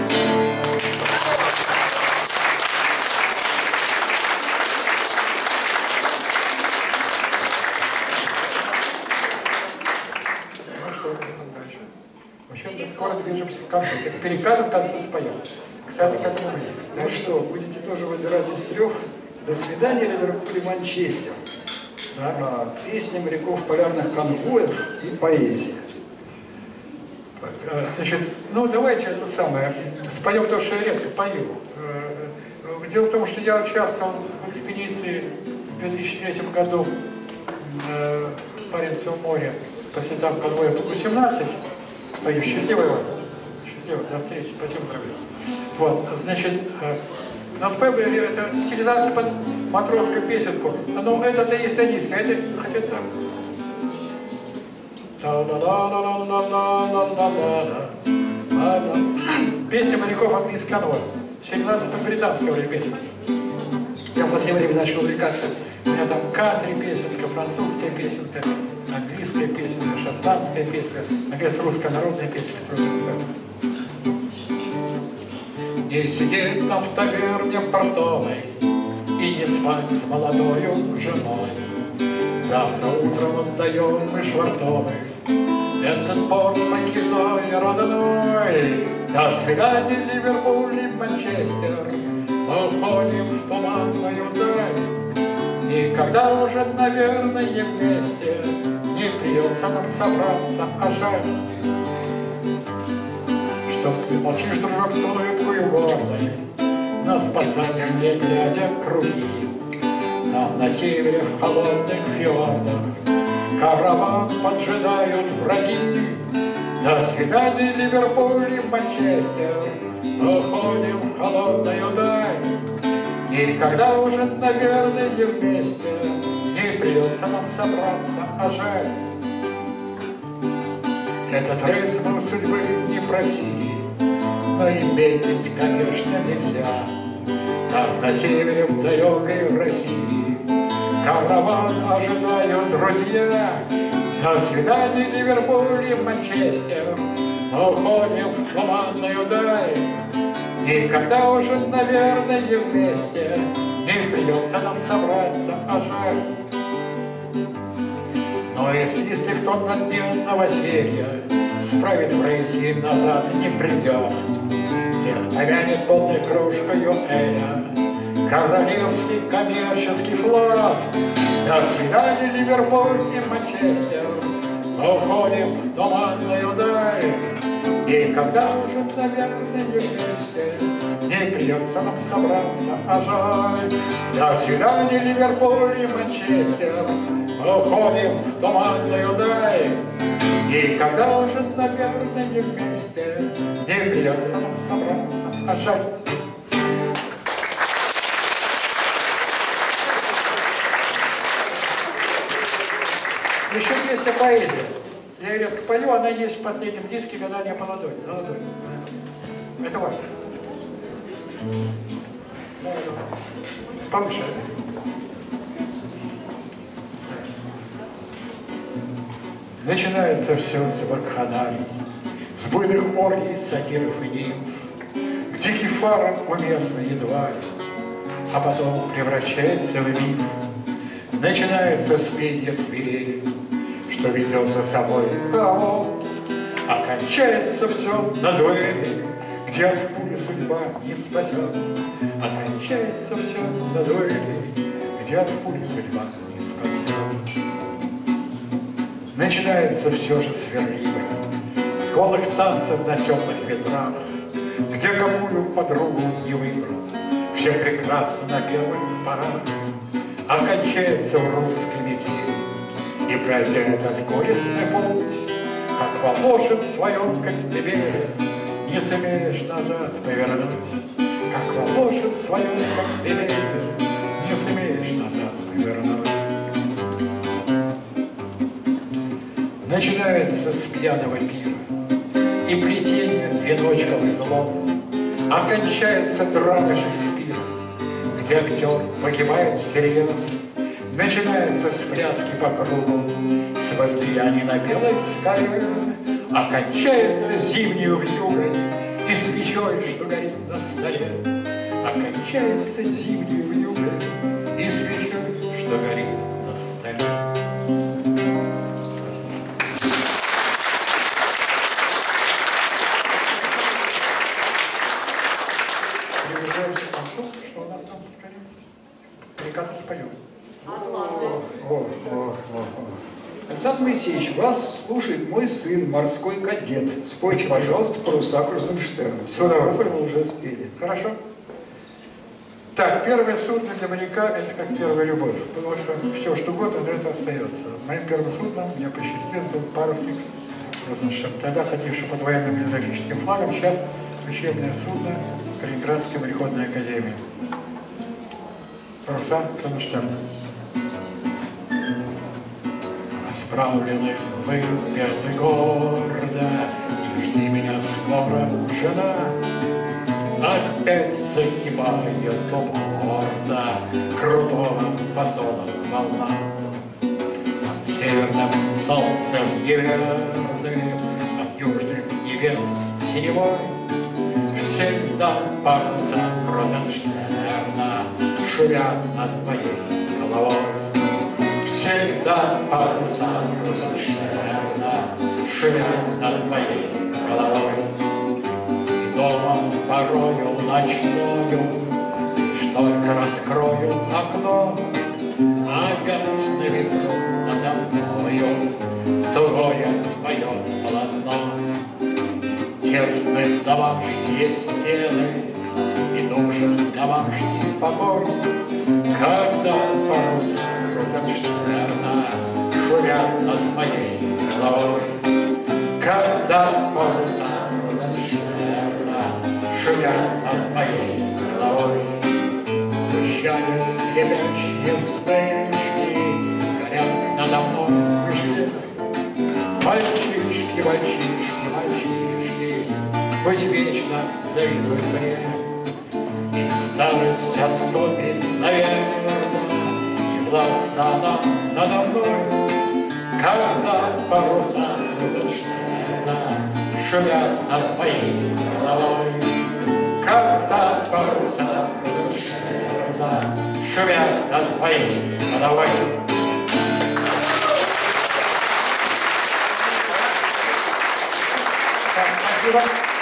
Скоро движемся к концу. Перекатом в конце споем. Кстати, к этому близко. Ну что, будете тоже выбирать из трех. До свидания, Ливерпуль и Манчестер. Да. Песни моряков полярных конвоев и поэзия. Значит, ну давайте это самое. Споем то, что я редко пою. Дело в том, что я участвовал в экспедиции в две тысячи третьем году в Баренцевом море по следам конвоя Ту семнадцать. Пою «Счастливой вам». Счастливо, до встречи. Спасибо, дорогие. Вот, значит, у нас это стилизация под матросскую песенку. Ну, это-то есть донийская, это хотя так. Песня моряков английского конвоя. Стилизация под британского песенки. Я в последнее время начал увлекаться. У меня там кантри песенка, французская песенка, английская песенка, шотландская песенка, наконец, русская народная песенка. Не сидеть нам в таверне портовой и не спать с молодою женой. Завтра утром отдаем мы швартовы этот порт, покидая родной. До свидания, Ливерпуль и Манчестер, мы уходим в туманную даль. И когда уже, наверное, вместе не придется нам собраться, а жаль, что ты молчишь, дружок, с улыбкою гордой, на спасательные глядя круги. Там на севере в холодных фьордах караван поджидают враги. До свидания, Ливерпуль и Манчестер, мы уходим в холодную даль. И когда уже, наверное, вместе не придется нам собраться, а жаль, этот рейс мы у судьбы не просили, но иметь ведь, конечно, нельзя. Там на севере, в далекой России, караван ожидают друзья. До свидания, Ливерпуль и Манчестер, мы уходим в туманную даль. И когда уже, наверное, вместе не придется нам собраться, а жаль. Но если, если кто на дне новоселья справит в рейсе назад не придя, тех помянет полной кружкою Эля королевский коммерческий флот. До свидания, Ливерпуль и Манчестер, мы уходим в туманную даль. И когда уже, наверное, вместе не придется нам собраться, а жаль. До свидания, Ливерпуль и Манчестер, мы уходим в туманную даль. И когда уже, наверное, вместе не придется нам собраться, а жаль. Еще песня поэзия. Я ее редко пою, она есть в последнем диске «Гадание по ладони». На ладони. Это вальс. Повыше. Начинается все с вакханалий, с буйных оргий, сатиров и нимф, к диким фарам уместно едва ли, а потом превращается в миф. Начинается с пенья свирели, что ведет за собой хоровод, а кончается все на дуэли, где от пули судьба не спасет. А кончается все на дуэли, где от пули судьба не спасет. Начинается все же сверливо, с голых танцев на темных ветрах, где какую подругу не выбрал, все прекрасно на белых парах. А кончается в русской метели, и пройдя этот горестный путь, как положим в своем коктебеле, не сумеешь назад повернуть. Как положим в своем коктебеле, не сумеешь назад повернуть. Начинается с пьяного пира и плетение веночков из лоз, а кончается драма Шекспира, где актер погибает всерьез. Начинается с пляски по кругу, с возлияний на белой скале, а кончается зимнюю вьюгой и свечой, что горит на столе. А кончается зимнюю вьюгой и свечой, что горит на столе. Приближаемся к концу, что у нас там под конец? Реката споем. О, о, о, о. Александр Моисеевич, вас слушает мой сын, морской кадет. Спойте, пожалуйста, паруса Крузенштерна. Все, вы уже спели. Хорошо. Так, первое судно для моряка – это как первая любовь, потому что все, что угодно, но это остается. Моим первым судном мне посчастливил был парусник Крузенштерн. Тогда ходивший под военным гидравлическим флагом, сейчас учебное судно Калининградской мореходной академии. Паруса Крузенштерна. Расправлены вы, бедный гордо, и жди меня скоро, жена. Опять загибает у борта крутого посола волна. Под северным солнцем неверным, от южных небес синевой, всегда паруса Крузенштерна шумят над моей головой. Всегда паруса Крузенштерна шумят над моей головой. И дома порою ночною лишь только раскрою окно, опять на ветру надо мною тугое поет полотно. Тесны домашние стены и нужен домашний покой, когда паруса Крузенштерна шумят над моей головой. Когда паруса Крузенштерна шумят над моей головой. Прощают слепящие вспышки, горят надо мной выжили. Мальчишки, мальчишки, мальчишки, пусть вечно завидуют мне. И старость отступит, наверное, и властно она надо мной. Когда паруса Крузенштерна шумят над моей головой. Когда паруса Крузенштерна шумят над моей головой. Спасибо.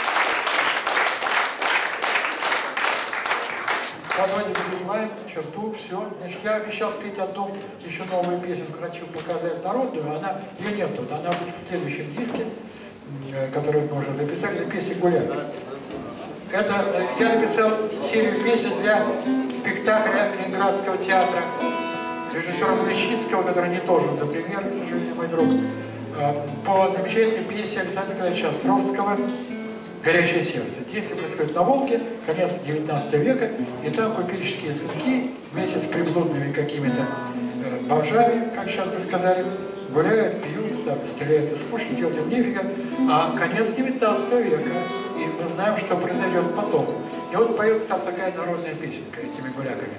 Подводим, занимаем черту, все. Значит, я обещал спеть одну еще новую песенку, хочу показать народную, она, ее нет тут, она будет в следующем диске, который мы уже записали, песня «Гуляй». Это я написал серию песен для спектакля Ленинградского театра режиссера Млечицкого, который не тоже, например, к сожалению, мой друг, по замечательной пьесе Александра Николаевича Островского «Горячее сердце». Действие происходит на Волге, конец девятнадцатого века, и там купеческие сынки вместе с приблудными какими-то э, бомжами, как сейчас бы сказали, гуляют, пьют, там, стреляют из пушки, делать им нефига, а конец девятнадцатого века, и мы знаем, что произойдет потом. И вот поется там такая народная песенка этими гуляками.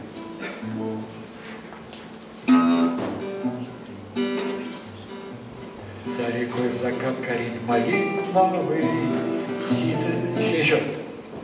За рекой закат горит малиновый, птицы... Еще раз.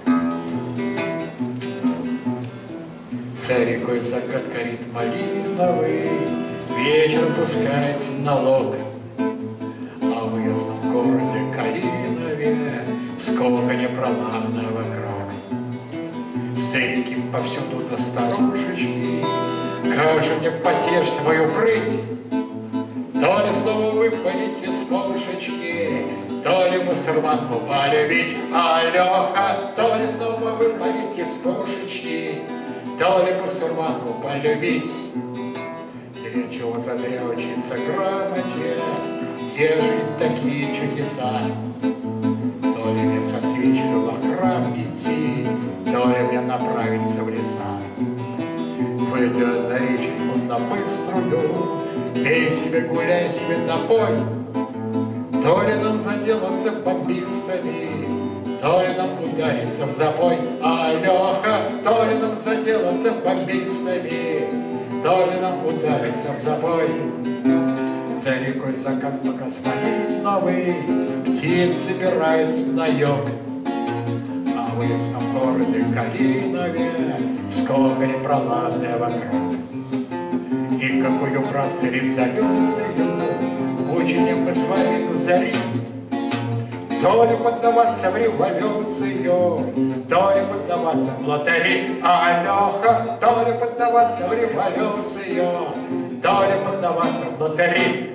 За рекой закат горит малиновый, вечер пускается налог, а в уездном городе Калинове сколько непролазно вокруг. Стрельники повсюду до старушечки, как же мне потешь твою прыть? То ли снова выпалить из полшечки, то ли мусульманку полюбить, Алёха, то ли снова выпалить из полшечки, то ли мусульманку полюбить. Для чего зазря учиться грамоте, ежели такие чудеса? То ли мне со свечкой в храм идти, то ли мне направиться в леса. Выйдя на речку на быструю, пей себе, гуляй себе, напой. То ли нам заделаться бомбистами, то ли нам удариться в запой, Алёха, то ли нам заделаться бомбистами, то ли нам удариться в запой. За рекой закат пока смотреть новый, птиц собирается на юг, а в уездном городе Калинове сколько непролазная вокруг. И какую, братцы, резолюцию учиним мы с вами на заре? То ли поддаваться в революцию, то ли поддаваться в лотерею, Алёха, то ли поддаваться в революцию, то ли поддаваться в лотерею.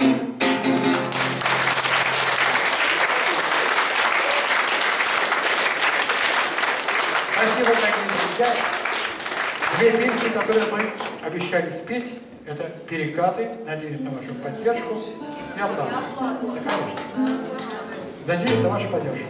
Спасибо, дорогие друзья. Две песни, которые мы обещали спеть, это «Перекаты». Надеюсь на вашу поддержку. И «Оплата». Да, конечно. Надеюсь на вашу поддержку.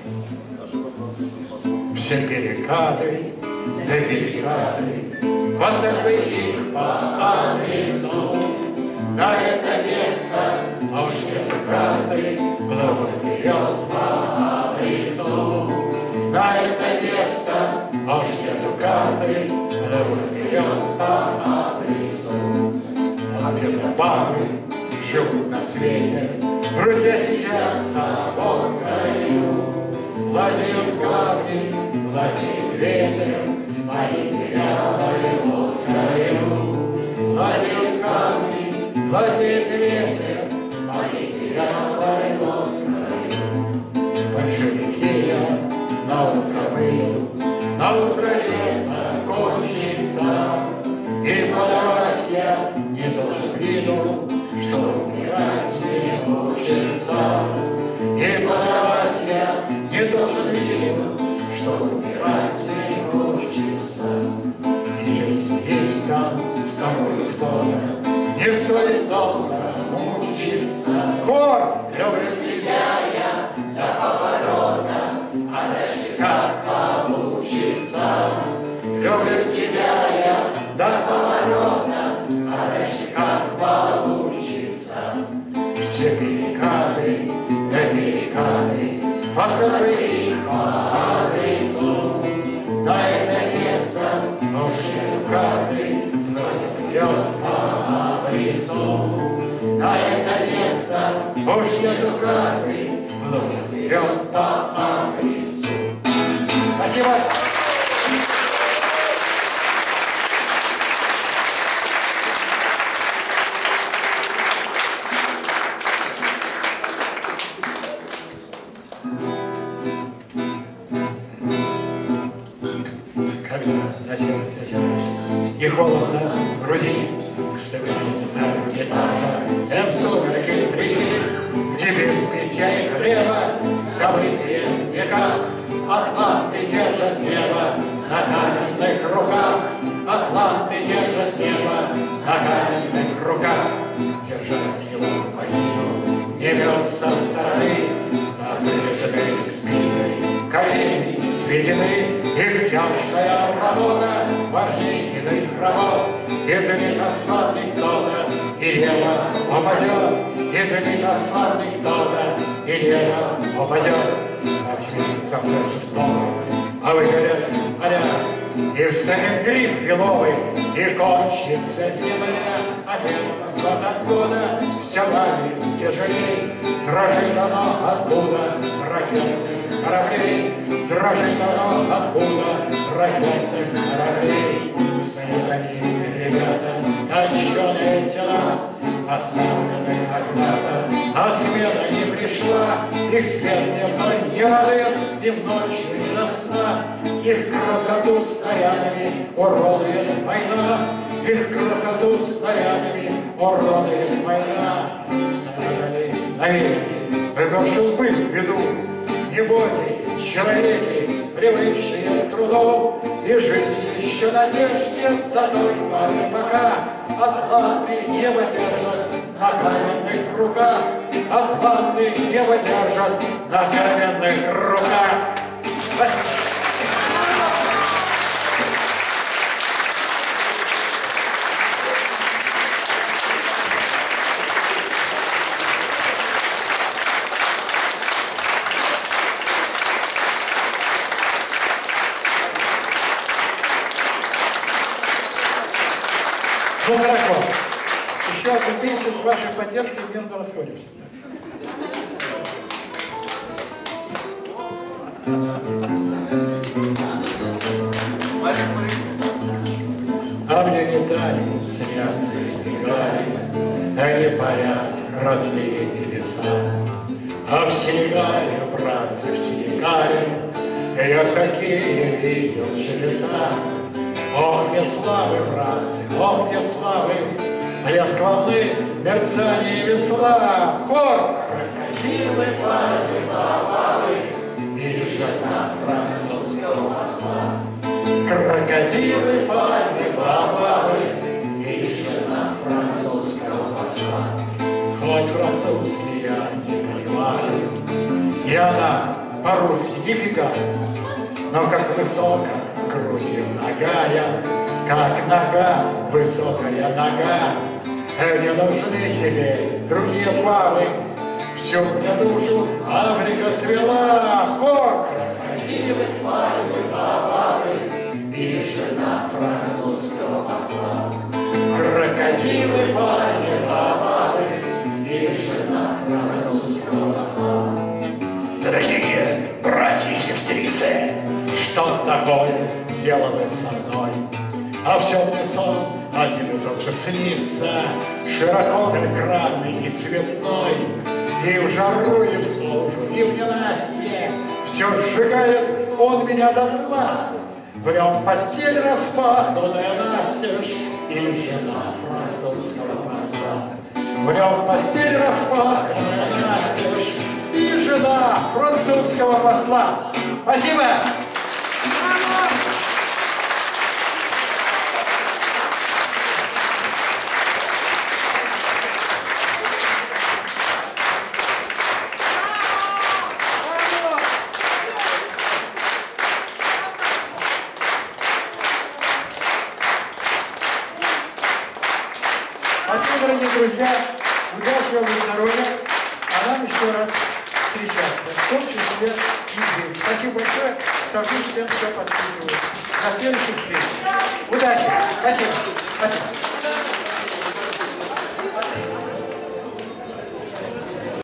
Все перекаты, да перекаты, поставь их по адресу. На это место, а уж нету карты, главу вперед по адресу. На это место, а уж нету карты, главу вперед по адресу. А где-то бабы живут на свете, друзья сидят за водкою, владеют камни, владеет ветер, мои дырявые лодки. лодкою, платит камни, платит ветер, моей дырявой лодкою. Большевики я на утро выйду, на утро лето кончится, и подавать я не должен виду, что умирать не хочется. И подавать я не должен виду, что умирать не хочется. Если есть там с тобой кто-то, не стоит долго мучиться. Хор! Люблю тебя я до поворота, а дальше как получится. Люблю тебя я до поворота, а дальше как получится. Все перекаты, да перекаты, посылай их по адресу. На это место нужны карты, но не вперед по адресу. На это место уж нету карты, но не вперед по адресу. Спасибо. На сердце и холодно в груди, к стыковью Эрмитажа, я в сумерки приди, где без цветя и хлеба забытые в веках атланты держат небо на каменных руках, атланты держат небо на каменных руках. Держать его махину не бьет со стороны, напряженной спиной колени сведены. Их тяжкая работа, вождительных работ, из них асфальтных кто-то и лево упадет, из них асфальтных кто-то и лево упадет. А теперь заплачут дома, а выгорят поля, и встанет гриб лиловый, и кончится земля. А лето год от года все давит тяжелей, дрожит оно откуда ракетных кораблей, дрожит оно откуда ракетных кораблей. Стоят они, ребята, точеные тела, оставлены когда-то, а смена не пришла. Их свет дневной не радует, им ночью не до сна. Их красоту снарядами уродует война, их красоту снарядами уродует война. Снаряды навеки выдержал пыль в виду, не боги, человеки, привычные к трудом, и жить еще надежде до той поры, пока атланты небо держат на каменных руках, атланты небо держат на каменных руках. Ну хорошо. Еще одну песню с вашей поддержкой мирно расходимся. А мне не дали снятся и бегали, они парят родные небеса. А в Сенегале, братцы, в Сенегале, я такие видел чудеса. Ох, мне славы, братцы, ох, мне славы, блеск волны, мерцание весла. Хор! Крокодилы, пальмы, бабалы и жена французского посла. Крокодилы, пальмы, бабалы и жена французского посла. Хоть французский я не понимаю, и она по-русски нифига, но как высоко грудью нагая, как нога, высокая нога. Не нужны тебе другие бабы, всю мне душу Африка свела. Хор! Крокодилы, пальмы, бабалы и жена французского посла. Крокодилы, пальмы, бабалы и жена французского посла. Дорогие братья и сестрицы, что такое сделано со мной? а все мне сон один и тот же снится, широко экранный и цветной, и в жару, и в стужу, и в ненастье все сжигает он меня дотла. В нем постель распахнутая настежь, и жена французского посла. В нем постель распахнутая настежь, и жена французского посла. Спасибо! Спасибо, дорогие друзья. Удачи вам и здоровья. А нам еще раз встречаться. В том числе и здесь. Спасибо большое. Ставьте всем, кто подписывается. До следующих встреч. Удачи. Спасибо. Спасибо.